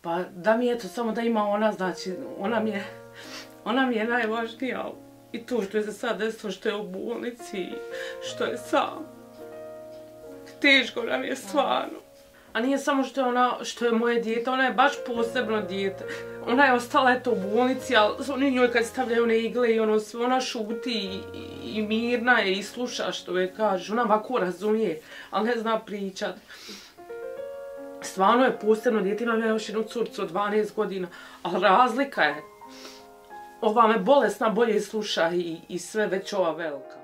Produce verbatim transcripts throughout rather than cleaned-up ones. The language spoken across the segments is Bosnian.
Pa da mi eto, samo da ima ona, znači, ona mi je, ona mi je najvažnija. I to što je za sad desilo, što je u bolnici, što je sam. Teško nam je stvarno. A nije samo što je ona, što je moje dijete, ona je baš posebno dijete. Ona je ostala eto u bolnici, ali oni njoj kad stavljaju one igle i ono sve, ona šuti i, i, i mirna je i sluša što je kaže. Ona ovako razumije, ali ne zna pričat. Stvarno je posebno dijete, imam ja još jednu curcu od dvanaest godina, ali razlika je. Ova me bolesna bolje sluša i, i sve, već ova velika.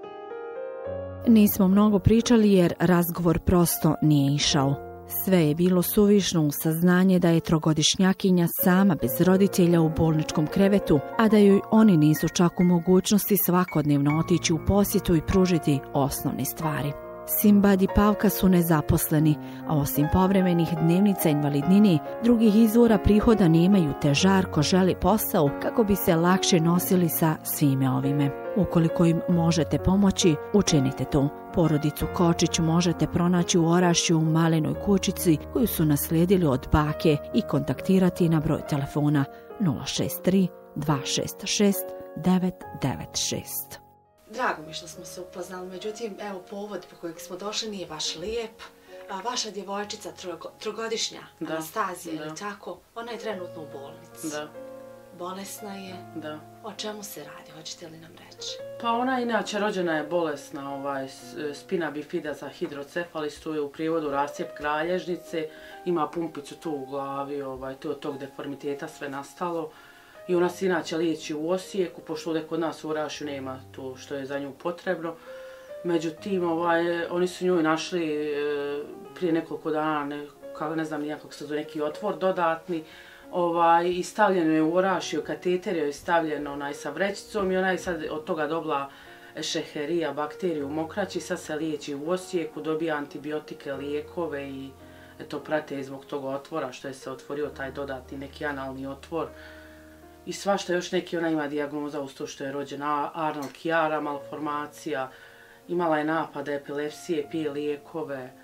Nismo mnogo pričali jer razgovor prosto nije išao. Sve je bilo suvišno u saznanje da je trogodišnjakinja sama bez roditelja u bolničkom krevetu, a da joj oni nisu čak u mogućnosti svakodnevno otići u posjetu i pružiti osnovne stvari. Simbad i Pavka su nezaposleni, a osim povremenih dnevnica invalidnine, drugih izvora prihoda nemaju te Žarko želi posao kako bi se lakše nosili sa svime ovime. Ukoliko im možete pomoći, učinite to. Porodicu Kočić možete pronaći u Orašju u malenoj kućici koju su naslijedili od bake i kontaktirati na broj telefona nula šest tri dva šest šest devet devet šest. Drago mi što smo se upoznali, međutim, evo, povod po kojeg smo došli nije baš lijep. A, vaša djevojčica, trogo, trogodišnja, da, Anastazija, da. Ili tako, ona je trenutno u bolnici. Da. Bolesna je. Da. O čemu se radi, hoćete li nam reći? Pa ona inače rođena je bolesna, ovaj, spina bifida za hidrocefalistu, je u prijevodu rascijep kralježnice, ima pumpicu tu u glavi, ovaj, to od tog deformiteta sve nastalo. I ona se inače liječi u Osijeku, pošto ovdje kod nas u Orašju nema to što je za nju potrebno. Međutim, ovaj, oni su njoj našli e, prije nekoliko dana, ne, kako ne znam nijako se zove, neki otvor dodatni. Ovaj, I stavljeno je u Orašju, kateter je stavljen onaj, sa vrećicom i ona je sad od toga dobila Escherichia bakteriju u mokraći. Sad se liječi u Osijeku, dobija antibiotike, lijekove i eto, prate zbog toga otvora što je se otvorio taj dodatni neki analni otvor. I svašta još neki, ona ima dijagnoza uz to što je rođena Arnold-Chiara, malformacija, imala je napade epilepsije, pije lijekove,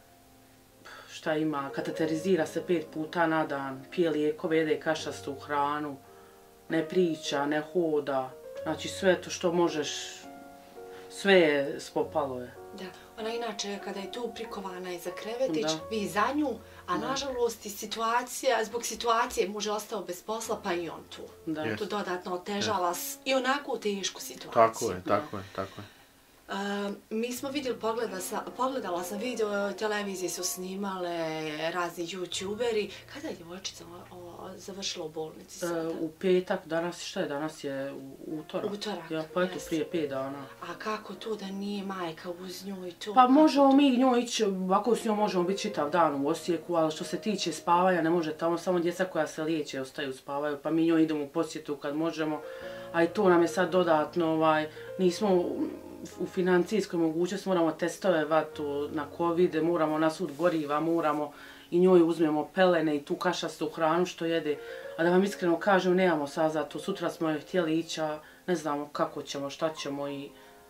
šta ima, kateterizira se pet puta na dan, pije lijekove, jede kašastu hranu, ne priča, ne hoda, znači sve to što možeš, sve je spopalo je. Da, ona inače kada je tu prikovana i za krevetić, da. Vi za nju, a da. Nažalost i situacija, zbog situacije muž je ostao bez posla, pa i on tu. Da. Yes. Tu dodatno otežala yes. i onako tešku situaciju. Tako je, tako je, tako je. Uh, mi smo vidjeli, pogleda sa, pogledala sam video, televizije su snimale, razni youtuberi. Kada je djevojčica završila u bolnici sada? Uh, u petak, danas šta je, danas je u, utorak. Utorak, ja, pa eto, prije pet dana. A kako to da nije majka uz nju i to? Pa možemo mi njoj ići, ovako s njom možemo biti čitav dan u Osijeku, ali što se tiče spavanja ne može tamo, samo djeca koja se liječe ostaju spavaju, pa mi njoj idemo u posjetu kad možemo. A i to nam je sad dodatno, ovaj, nismo u financijskoj mogućnosti, moramo testove vatu na covid, moramo na sud goriva, moramo i njoj uzmemo pelene i tu kašastu hranu što jede. A da vam iskreno kažem, nemamo sad za to. Sutra smo je htjeli ići, a ne znamo kako ćemo, šta ćemo i...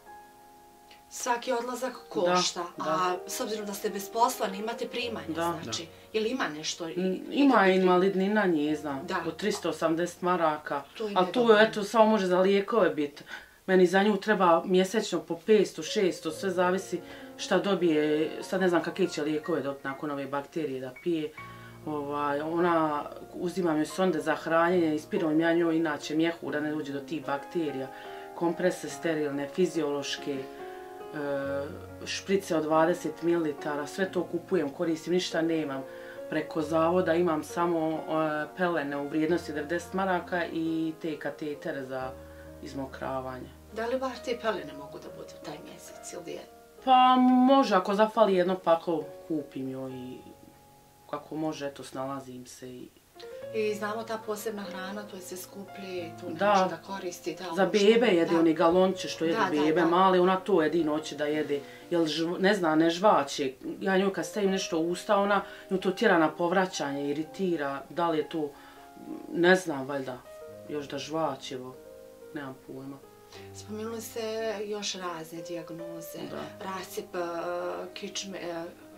Svaki odlazak košta, da, da. A s obzirom da ste bez posla, nemate primanje, da, znači, da. Ili ima nešto? I, ima invalidnina njezna, od tristo osamdeset maraka, ali tu je, eto, samo može za lijekove biti. Meni za nju treba mjesečno po petsto, šesto, sve zavisi šta dobije, sad ne znam kakve će lijekove dobiti nakon ove bakterije da pije. Ovaj, ona, uzimam joj sonde za hranjenje, ispiram ja njoj inače mjehu da ne uđe do tih bakterija, komprese sterilne, fiziološke, šprice od dvadeset mililitara, sve to kupujem, koristim, ništa nemam. Preko zavoda imam samo pelene u vrijednosti devedeset maraka i te katetere za izmokravanje. Da li baš te pelene mogu da budu taj mjesec ili je? Pa može, ako zafali jedno paklo kupim joj i kako može, eto, snalazim se i... I znamo ta posebna hrana, to je se skuplji, tu ne da, može da koristi. Da, za bebe jede da. Oni galonče što jede da, bebe, da, da. Male, ona to jedino hoće da jede, jer žv, ne zna, ne žvaće. Ja njoj kad stavim nešto u usta, ona nju to tjera na povraćanje, iritira, da li je to, ne znam, valjda, još da žvaćevo, nemam pojma. Spomenuli ste još razne dijagnoze, rascijep kičme,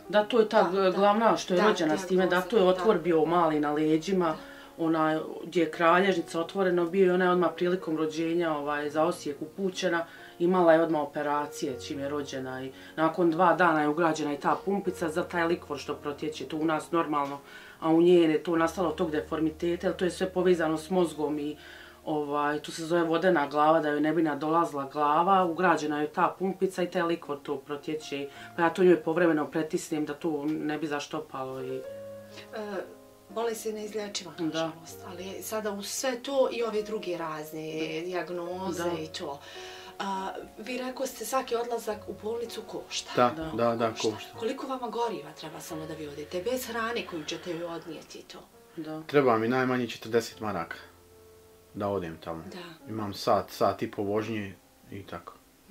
Da, to je ta glavna što je rođena s time, da to je otvor bio mali na leđima, onaj gdje je kralježnica otvoreno bio i ona je odmah prilikom rođenja za Osijek upućena, imala je odmah operacije čim je rođena i nakon dva dana je ugrađena i ta pumpica za taj likvor što protječe, to u nas normalno, a u njene je to nastalo tog deformiteta, jer to je sve povezano s mozgom i tu se zove vodena glava, da joj ne bi nadolazila glava, ugrađena je ta pumpica i taj likvor to protječe, pa ja to njoj povremeno pretisnem da to ne bi zaštopalo i... Bolest je neizlječiva, nažalost, ali sada uz sve to i ove druge razne dijagnoze i to. Vi rekao ste svaki odlazak u bolnicu košta. Da, da, da, košta. Koliko vama goriva treba samo da vi odete? Bez hrane koju ćete joj odnijeti to? Treba mi najmanje četrdeset maraka da odem tamo. Imam sat, sat i po vožnje i tako.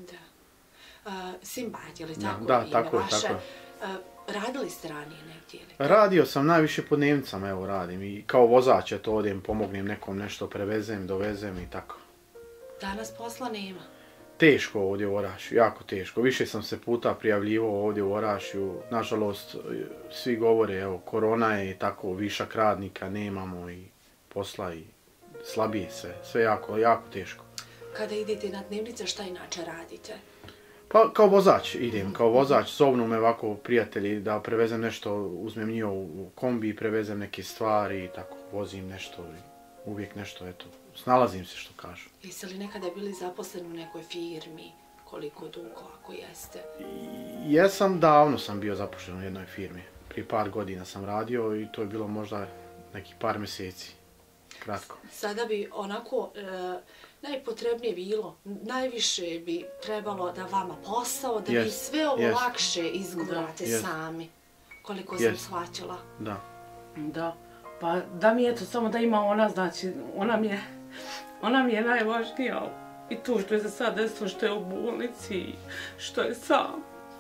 Da. Simbat, je li tako? Da, tako je, tako je. Radili ste ranije negdje ili? Radio sam najviše po Dnevnicama, evo radim i kao vozač ja to odem, pomognem nekom nešto, prevezem, dovezem i tako. Danas posla nema? Teško ovdje u Orašju, jako teško. Više sam se puta prijavljivao ovdje u Orašju. Nažalost, svi govore, evo, korona je i tako, višak radnika, nemamo i posla i slabije sve. Sve jako, jako teško. Kada idete na Dnevnice, šta inače radite? Pa kao vozač idem, kao vozač, zovnu me ovako prijatelji da prevezem nešto, uzmem njih u kombi i prevezem neke stvari i tako, vozim nešto i uvijek nešto, eto, snalazim se što kažu. Jeste li nekada bili zaposleni u nekoj firmi, koliko dugo, ako jeste? Jesam, davno sam bio zaposlen u jednoj firmi, prije par godina sam radio i to je bilo možda nekih par mjeseci, kratko. Sada bi onako... najpotrebnije bilo, najviše bi trebalo da vama posao, da vi sve ovo lakše izgurate sami, koliko sam shvatila. Da. Da, pa da mi eto, samo da ima ona, znači, ona mi je, ona mi je najvažnija i to što je za sad desilo, što je u bolnici, što je sam.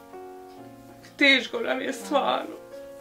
Teško nam je stvarno.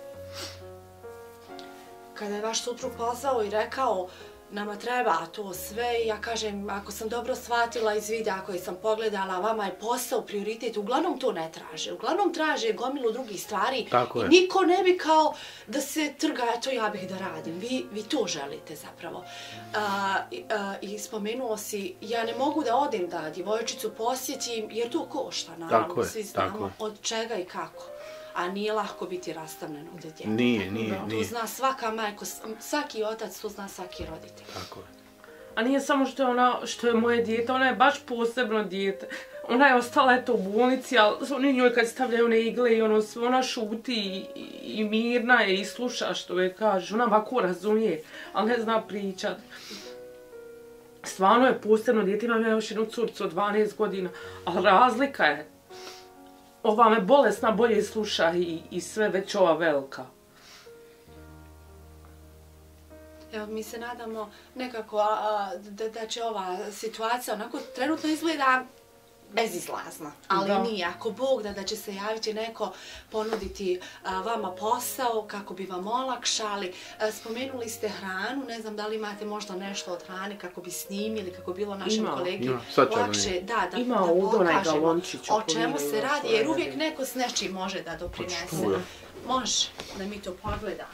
Kada je vaš suprug pozvao i rekao nama treba to sve, ja kažem, ako sam dobro shvatila iz videa koji sam pogledala, vama je posao prioritet, uglavnom to ne traže. Uglavnom traže gomilu drugih stvari i niko ne bi kao da se trga, eto ja bih da radim. Vi to želite zapravo. I spomenuo si, ja ne mogu da odem da djevojčicu posjetim jer to košta, naravno, svi znamo od čega i kako. A nije lahko biti rastavljen od djeteta. Nije, nije, nije. To zna svaka majka, svaki otac, to zna svaki roditelj. Tako je. A nije samo što je ona, što je moje dijete, ona je baš posebno dijete. Ona je ostala eto u bolnici, ali oni njoj kad stavljaju one igle i ono sve, ona šuti i mirna je i sluša što je kaže. Ona ovako razumije, ali ne zna pričat. Stvarno je posebno dijete, imam ja još jednu curcu od dvanaest godina, ali razlika je. Ova me bolesna bolje sluša i sve, već ova velika. Evo, mi se nadamo nekako da će ova situacija onako trenutno izgleda bezizlazna, ali nije. Ako Bog da da će se javiti neko, ponuditi vama posao kako bi vam olakšali. Spomenuli ste hranu, ne znam da li imate možda nešto od hrane kako bi snimili, kako bi bilo našem kolegi lakše da pokažemo o čemu se radi, jer uvijek neko s nečim može da doprinese. Može, da mi to pogledamo.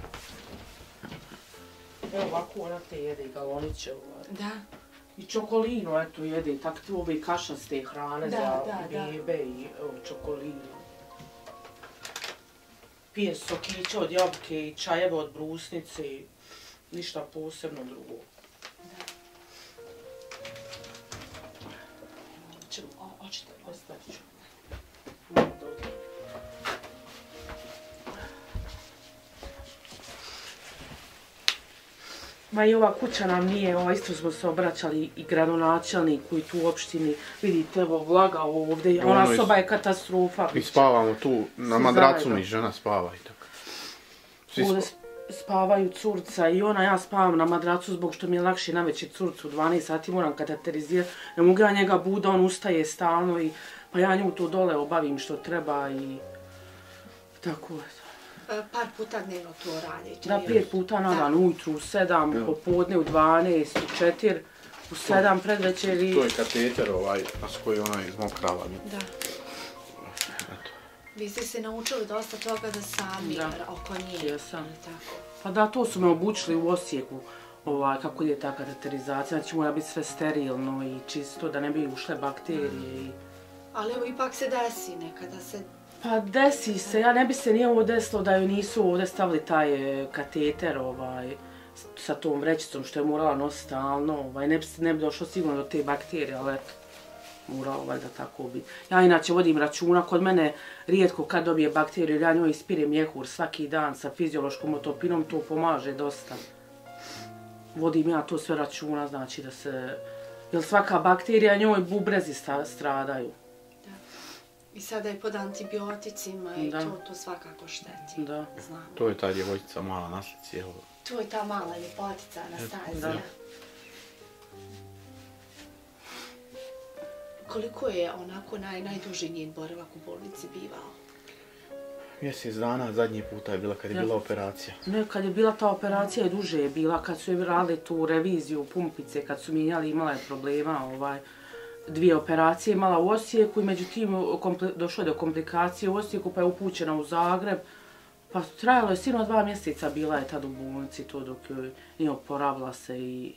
Evo ovako ona te jede i galoniće. Da. I čokolinu, eto, jede, tako tu ove kašaste hrane za bebe i čokolinu. Pije sokiće od jabuke i čajeve od brusnice i ništa posebno drugo. Hoćete li ostaviti ću? Ma i ova kuća nam nije, isto smo se obraćali i gradonačelniku i tu u opštini. Vidite, evo vlaga ovdje, ona soba je katastrofa. Mi spavamo tu, na madracu mi žena spava i tako. Ovdje spavaju curca i ona, ja spavam na madracu zbog što mi je lakše navečer curcu u dvanaest sati, moram kateterizirati. Ne mogu ja njega buda, on ustaje stalno i pa ja nju tu dole obavim što treba i tako je. Par puta dnevno to radite? Da, pet puta na dan, ujutru u sedam, popodne u dvanaest, u četiri, u sedam predvečer i... To je kateter ovaj, s koji ona izmokrava. Da. Vi ste se naučili dosta toga da sami oko nje. Jesam. Pa da, to su me obučili u Osijeku, kako je ta kateterizacija, znači mora biti sve sterilno i čisto, da ne bi ušle bakterije. Ali evo, ipak se desi nekada se... Pa desi se, ja ne bi se nije ovo desilo da joj nisu ovdje stavili taj kateter sa tom vrećicom što je morala nositi stalno, ne bi došlo sigurno do te bakterije, ali eto. Moralo valjda tako biti. Ja inače vodim računa, kod mene rijetko kad dobije bakteriju, ja njoj ispirem mjehur svaki dan sa fiziološkom otopinom, to pomaže dosta. Vodim ja to sve računa, znači da se... Jer svaka bakterija njoj bubrezi stradaju. Da. I sada je pod antibioticima i to svakako šteti. Da. To je ta djevojčica mala na slici, evo. To je ta mala ljepotica Anastazija. Koliko je onako najduži njen boravak u bolnici bivao? Mjesec dana, zadnji puta je bila kad je bila operacija. Ne, kad je bila ta operacija i duže je bila, kad su je radili tu reviziju pumpice, kad su mijenjali, imala je problema, dvije operacije imala u Osijeku i međutim došlo je do komplikacije u Osijeku pa je upućena u Zagreb. Pa trajalo je sigurno dva mjeseca, bila je tad u bolnici to dok nije oporavila se i...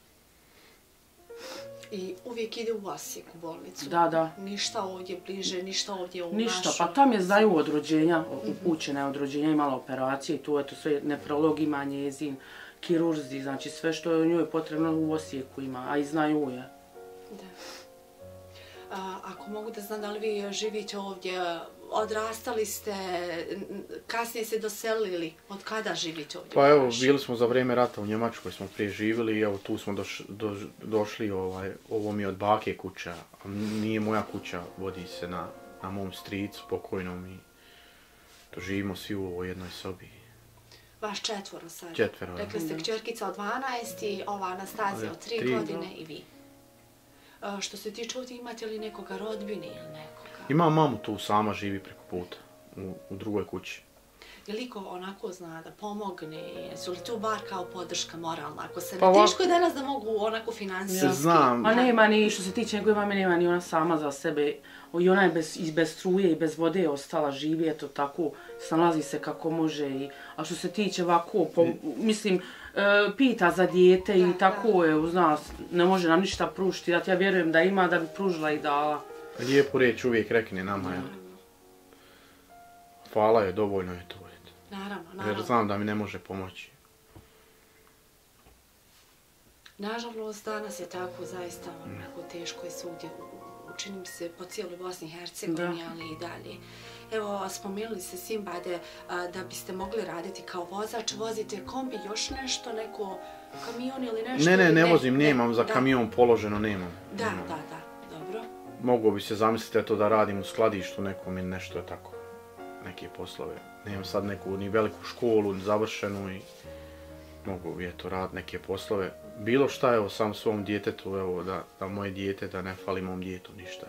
I uvijek ide u Osijek u bolnicu? Da, da. Ništa ovdje bliže, ništa ovdje u našu? Ništa, pa tam je znaju od rođenja, upućena je od rođenja, imala operacije i tu, eto, sve nefrolog ima njezin, kirurzi, znači sve što je u njoj potrebno u Osijeku ima, a i znaju je. Da. Ako mogu da znam da li vi živite ovdje, odrastali ste, kasnije se doselili, od kada živite ovdje? Pa evo, bili smo za vrijeme rata u Njemačkoj, smo prije živjeli i evo tu smo došli, ovo mi je od bake kuća, a nije moja kuća, vodi se na mom stricu pokojnom i to živimo svi u ovoj jednoj sobi. Vaš četvoro sad? Četvero. Rekli ste kćerkica od dvanaest i ova Anastazija od tri godine i vi. Što se tiče ovdje, imate li nekoga rodbine ili nekoga? Imam mamu tu, sama živi preko puta, u drugoj kući. Je li ko onako zna da pomogne? Su li tu bar kao podrška moralna? Ako se teško je danas da mogu onako finansijski... Znam. A nema ni, što se tiče njegove mame, nema ni ona sama za sebe. I ona je bez struje i bez vode ostala živi, eto tako, snalazi se kako može. A što se tiče ovako, mislim, pita za dijete i tako je, zna, ne može nam ništa pružiti. Ja vjerujem da ima, da bi pružila i dala. Lijepu riječ uvijek rekne nama, jel? Hvala je, dovoljno je to. Naravno, naravno. Jer znam da mi ne može pomoći. Nažalost, danas je tako zaista onako teško je svugdje, učinim se po cijeloj Bosni i Hercegovini, ali i dalje. Evo, spomenuli ste Simbade da biste mogli raditi kao vozač, vozite kombi, još nešto, neko kamion ili nešto? Ne, ne, ne vozim, nemam, za kamion položeno nemam. Da, da, da, dobro. Mogu bi se zamisliti eto da radim u skladištu nekom ili nešto tako, neke poslove. Nemam sad neku ni veliku školu, ni završenu i mogu bi eto raditi neke poslove. Bilo šta, evo, sam svom djetetu, evo, da moje dijete, da ne fali mom djetu ništa.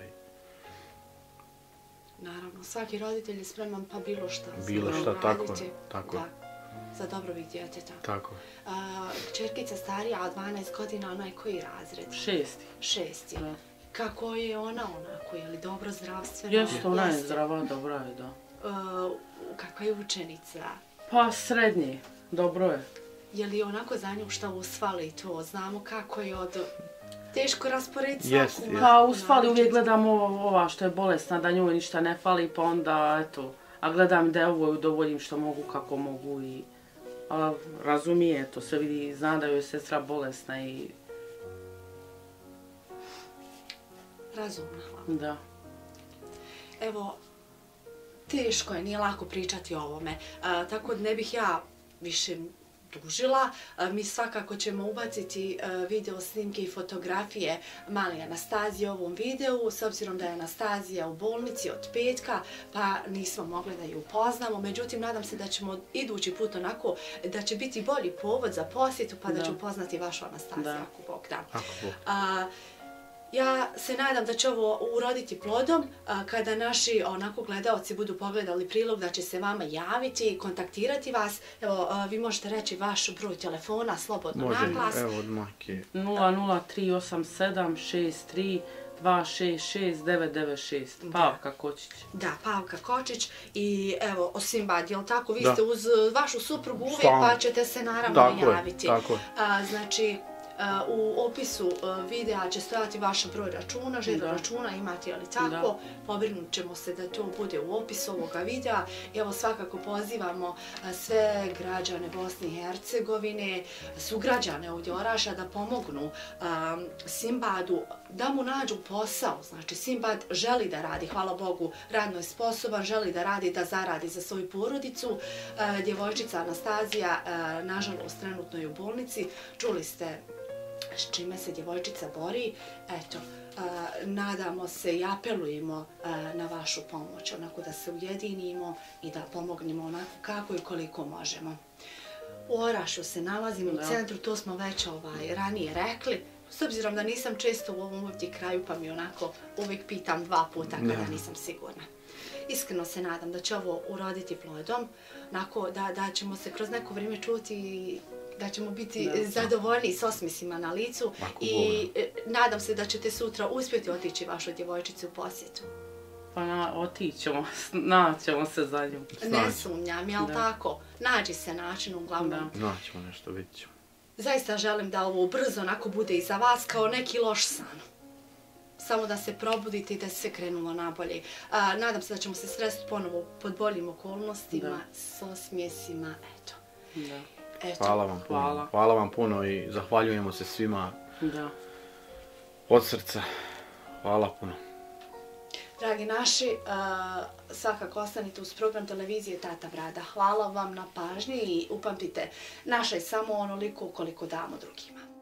Naravno, svaki roditelj je spreman pa bilo šta. Bilo šta, tako je, tako je. Za dobrobit djeteta. Tako je. Kćerkica starija od dvanaest godina, ona je koji razred? Šesti. Šesti. Kako je ona onako, je li dobro zdravstveno? Jeste, ona je zdrava, dobra je, da. Kakva je učenica? Pa srednje, dobro je. Je li onako za nju šta usfali to? Znamo kako je od... Teško rasporediti svaku. Pa usfali, uvijek gledam ova što je bolesna, da njoj ništa ne fali, pa onda eto, a gledam da je ovo udovoljim što mogu, kako mogu i... Ali razumije to, sve vidi, zna da joj je sestra bolesna i... Razumna, hvala. Da. Evo, teško je, nije lako pričati o ovome, tako da ne bih ja više dužila. Mi svakako ćemo ubaciti video snimke i fotografije mali Anastazije u ovom videu, s obzirom da je Anastazija u bolnici od petka, pa nismo mogli da ju upoznamo. Međutim, nadam se da ćemo idući put onako, da će biti bolji povod za posjetu, pa da ću upoznati vašu Anastaziju, ako Bog da. Ja se nadam da će ovo uroditi plodom, kada naši onako gledalci budu pogledali prilog, da će se vama javiti, kontaktirati vas. Evo, vi možete reći vaš broj telefona, slobodno naglas. Može, evo od majke. nula nula tri osam sedam šest tri dva šest šest devet devet šest. Pavka Kočić. Da, Pavka Kočić. I evo, o Simbad, jel tako? Vi ste uz vašu suprugu uvijek, pa ćete se naravno javiti. Tako je, tako je. Znači, u opisu videa će stojati vaš broj računa, žiro računa imate, ali tako, pobrinut ćemo se da to bude u opisu ovoga videa. Evo svakako pozivamo sve građane Bosne i Hercegovine, sugrađane ovdje Orašja da pomognu Simbadu, da mu nađu posao. Znači Simbad želi da radi, hvala Bogu, radno je sposoban, želi da radi, da zaradi za svoju porodicu. Djevojčica Anastazija, nažalost, trenutno je u bolnici. Čuli ste s čime se djevojčica bori. Eto, nadamo se i apelujemo na vašu pomoć, onako da se ujedinimo i da pomognemo onako kako i koliko možemo. U Orašju se nalazimo u centru, to smo već ranije rekli. S obzirom da nisam često u ovom ovdje kraju, pa mi onako uvijek pitam dva puta kada nisam sigurna. Iskreno se nadam da će ovo uroditi plodom, da ćemo se kroz neko vrijeme čuti i da ćemo biti zadovoljni s osmisima na licu i nadam se da ćete sutra uspjeti otići vašoj djevojčici u posjetu. Pa otićemo, naćemo se za nju. Ne sumnjam, jel tako? Nađi se način uglavnom. Naćemo nešto, vidit ćemo. Zaista želim da ovo brzo onako bude i za vas kao neki loš san. Samo da se probudite i da se krenulo nabolje. Nadam se da ćemo se sresti ponovo pod boljim okolnostima, s osmijesima, eto. Hvala vam puno. Hvala vam puno i zahvaljujemo se svima od srca. Hvala puno. Dragi naši, svakako ostanite uz program televizije Tata Brada. Hvala vam na pažnji i upamtite, naša je samo onoliko koliko damo drugima.